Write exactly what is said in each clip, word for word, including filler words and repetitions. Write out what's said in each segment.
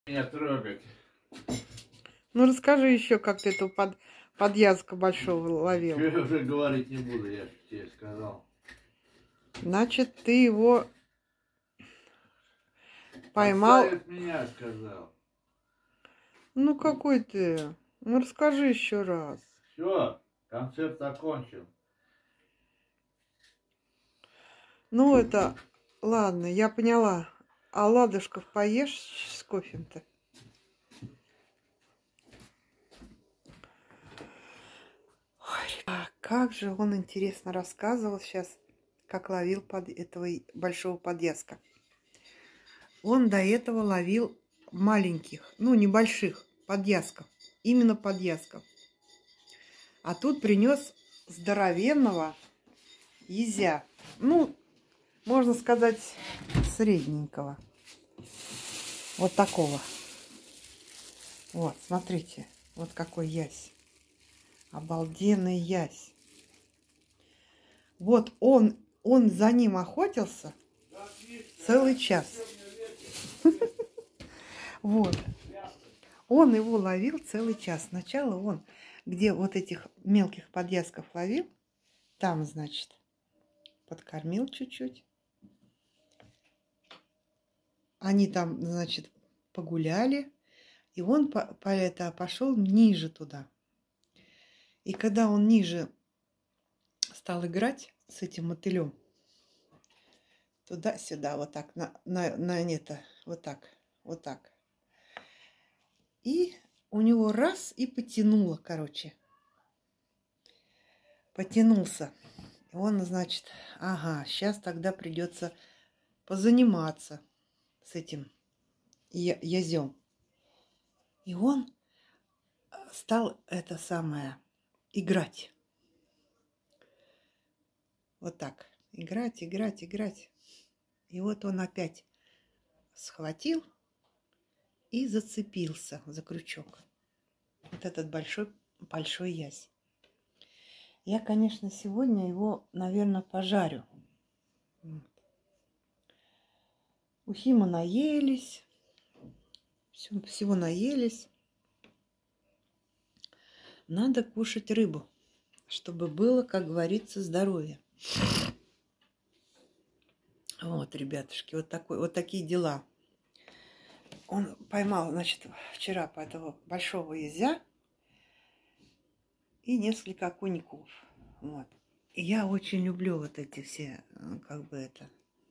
Меня трогать. Ну расскажи еще, как ты эту под, подъязка большого ловил. Что я уже говорить не буду, я же тебе сказал. Значит, ты его поймал. Оставить меня, сказал. Ну какой ты? Ну расскажи еще раз. Все, концерт окончен. Ну это, ладно, я поняла. А ладушков поешь с кофем-то? Ой, а как же он интересно рассказывал сейчас, как ловил под этого большого подъязка. Он до этого ловил маленьких, ну небольших подъязков, именно подъязков. А тут принес здоровенного езя. Ну, можно сказать, средненького. Вот такого. Вот, смотрите, вот какой ясь. Обалденный ясь. Вот он, он за ним охотился целый час. Вот. Он его ловил целый час. Сначала он, где вот этих мелких подъязков ловил, там, значит, подкормил чуть-чуть. Они там, значит, погуляли. И он по, по это пошел ниже туда. И когда он ниже стал играть с этим мотылем, туда-сюда, вот так, на, на, на это, вот так, вот так. И у него раз и потянуло, короче. Потянулся. И он, значит, ага, сейчас тогда придется позаниматься с этим язем. И он стал это самое играть. Вот так. Играть, играть, играть. И вот он опять схватил и зацепился за крючок. Вот этот большой, большой ясь. Я, конечно, сегодня его, наверное, пожарю. Ухи мы наелись. Всего наелись. Надо кушать рыбу, чтобы было, как говорится, здоровье. Вот, ребятушки, вот, такой, вот такие дела. Он поймал, значит, вчера по этого большого езя и несколько окуньков. Вот. И я очень люблю вот эти все, как бы это,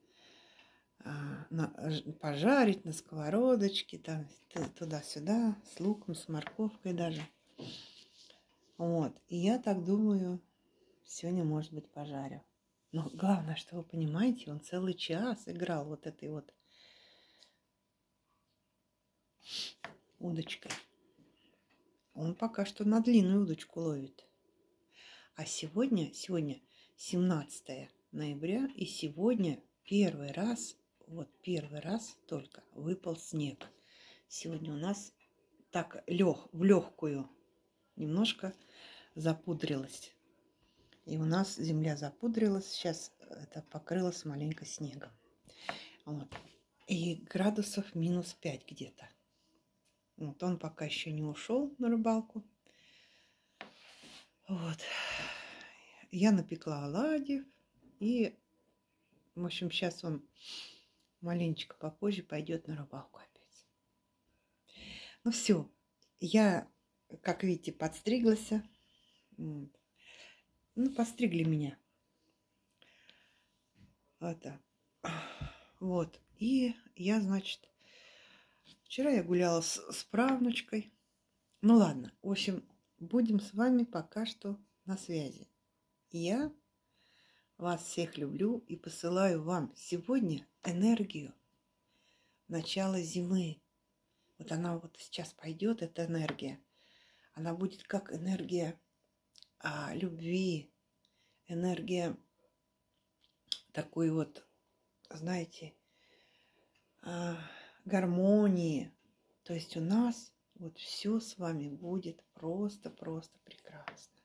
на, пожарить на сковородочке, там, туда-сюда, с луком, с морковкой даже. Вот. И я так думаю, сегодня, может быть, пожарю. Но главное, что вы понимаете, он целый час играл вот этой вот удочкой. Он пока что на длинную удочку ловит. А сегодня, сегодня семнадцатое ноября, и сегодня первый раз, вот первый раз только выпал снег. Сегодня у нас так лег, в легкую немножко запудрилась. И у нас земля запудрилась, сейчас это покрылось маленько снегом. Вот. И градусов минус пять где-то. Вот он пока еще не ушел на рыбалку. Вот. Я напекла оладьев. И, в общем, сейчас он маленечко попозже пойдет на рыбалку опять. Ну все, я, как видите, подстриглась. Вот. Ну, постригли меня. Это. Вот. И я, значит, вчера я гуляла с, с правнучкой. Ну ладно, в общем, будем с вами пока что на связи. Я вас всех люблю и посылаю вам сегодня энергию начала зимы. Вот она вот сейчас пойдет, эта энергия. Она будет как энергия а, любви, энергия такой вот, знаете, а, гармонии. То есть у нас вот все с вами будет просто-просто прекрасно.